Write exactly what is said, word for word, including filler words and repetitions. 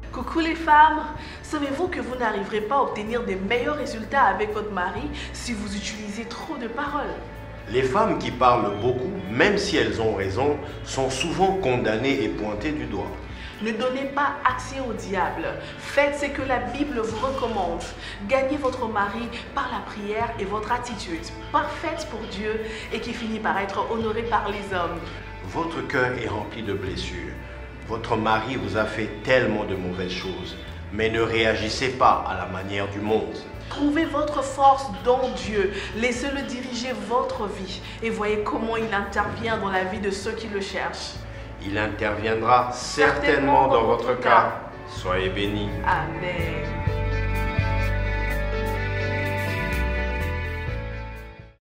Coucou les femmes, savez-vous que vous n'arriverez pas à obtenir des meilleurs résultats avec votre mari si vous utilisez trop de paroles? Les femmes qui parlent beaucoup, même si elles ont raison, sont souvent condamnées et pointées du doigt. Ne donnez pas accès au diable. Faites ce que la Bible vous recommande. Gagnez votre mari par la prière et votre attitude parfaite pour Dieu et qui finit par être honorée par les hommes. Votre cœur est rempli de blessures. Votre mari vous a fait tellement de mauvaises choses, mais ne réagissez pas à la manière du monde. Trouvez votre force dans Dieu. Laissez-le diriger votre vie et voyez comment il intervient dans la vie de ceux qui le cherchent. Il interviendra certainement dans votre cas. Soyez bénis. Amen.